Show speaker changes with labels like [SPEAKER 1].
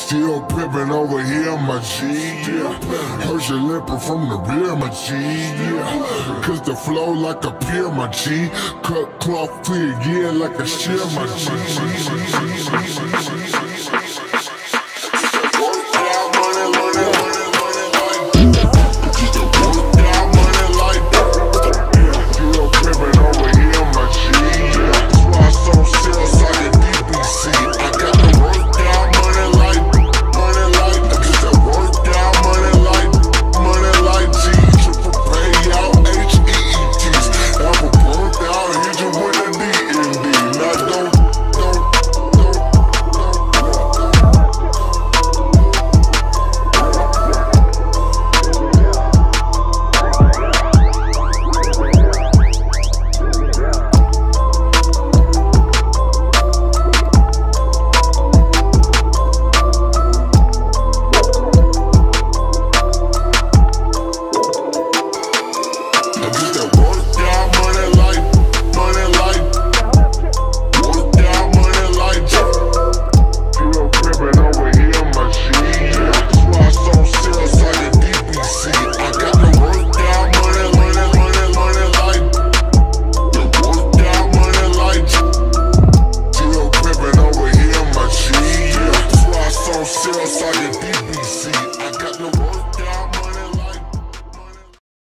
[SPEAKER 1] Still pimpin' over here, my G, yeah. Heard you limping from the rear, my G, yeah. Cause the flow like a pier, my G. Cut cloth clear, yeah, like a shear, my G.